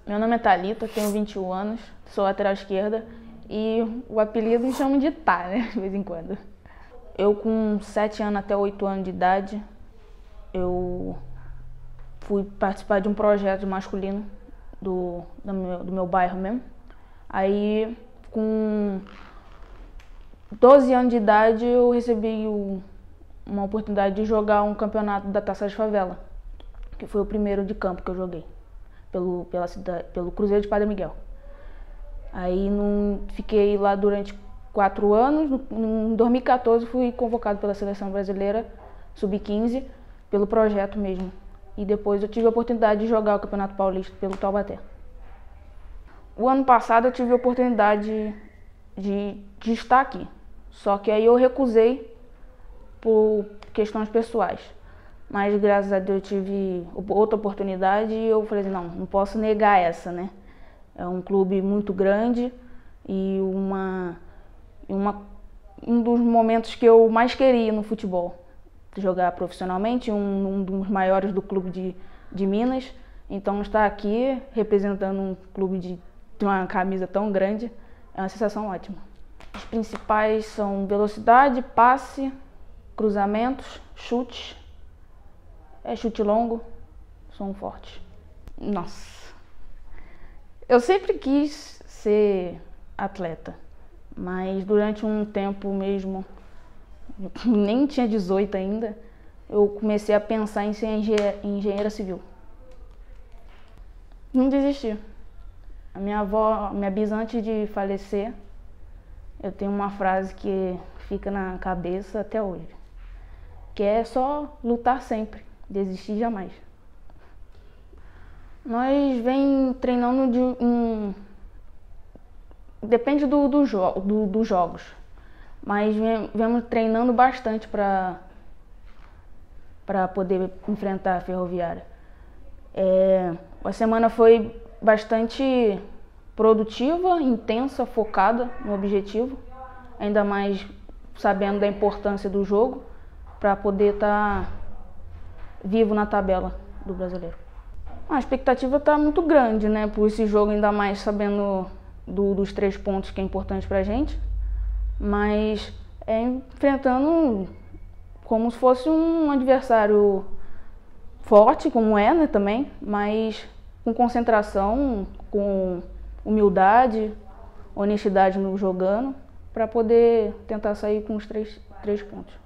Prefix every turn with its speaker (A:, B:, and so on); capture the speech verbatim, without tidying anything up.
A: Meu nome é Thalita, tenho vinte e um anos, sou lateral esquerda e o apelido me chama de Tá, né, de vez em quando. Eu com sete anos até oito anos de idade, eu fui participar de um projeto masculino do, do, meu, do meu bairro mesmo. Aí, com doze anos de idade, eu recebi o, uma oportunidade de jogar um campeonato da Taça de Favela, que foi o primeiro de campo que eu joguei, pelo, pela cidade, pelo Cruzeiro de Padre Miguel. Aí não, fiquei lá durante quatro anos, em dois mil e quatorze fui convocado pela Seleção Brasileira sub quinze, pelo projeto mesmo. E depois eu tive a oportunidade de jogar o Campeonato Paulista pelo Taubaté. O ano passado eu tive a oportunidade de, de estar aqui, só que aí eu recusei por questões pessoais. Mas graças a Deus eu tive outra oportunidade e eu falei assim, não, não posso negar essa, né? É um clube muito grande e uma, uma, um dos momentos que eu mais queria no futebol. Jogar profissionalmente, um, um dos maiores do clube de, de Minas. Então estar aqui representando um clube de, de uma camisa tão grande é uma sensação ótima. Os principais são velocidade, passe, cruzamentos, chute, é chute longo, sou um forte. Nossa, eu sempre quis ser atleta, mas durante um tempo mesmo, nem tinha dezoito ainda, eu comecei a pensar em ser engenheira civil. Não desisti. A minha avó, minha bisa, antes de falecer, eu tenho uma frase que fica na cabeça até hoje, que é só lutar sempre, desistir jamais. Nós vem treinando de um... Depende do, do jo do, dos jogos, mas vem, vemos treinando bastante para para poder enfrentar a Ferroviária. É, a semana foi bastante produtiva, intensa, focada no objetivo, ainda mais sabendo da importância do jogo para poder estar vivo na tabela do Brasileiro. A expectativa está muito grande, né, por esse jogo, ainda mais sabendo do, dos três pontos que é importante para a gente, mas é enfrentando como se fosse um adversário forte, como é, né, também, mas com concentração, com humildade, honestidade no jogando, para poder tentar sair com os três, três pontos.